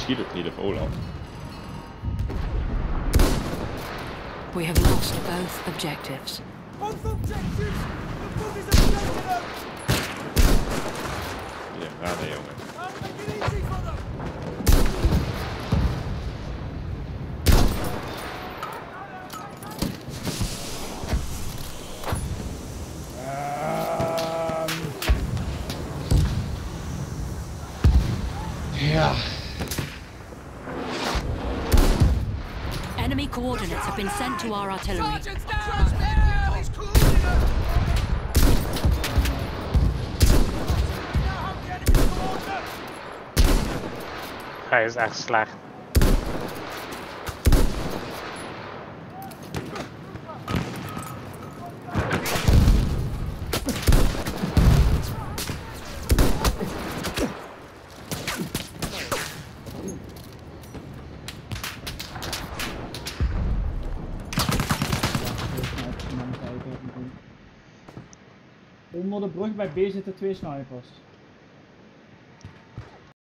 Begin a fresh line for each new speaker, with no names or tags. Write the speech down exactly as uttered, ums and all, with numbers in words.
schiet ook niet op Olaf.
We have lost both objectives.
Both objectives! The book is objective!
Ja, raden jongen.
I'll make it easy for them!
Ja.
Enemy coordinates have been sent to our artillery.
Sergeant's down! Now he's colluding her! Now have the enemy coordinates!
Hij is echt slecht.
Onder de brug bij B zitten twee snipers.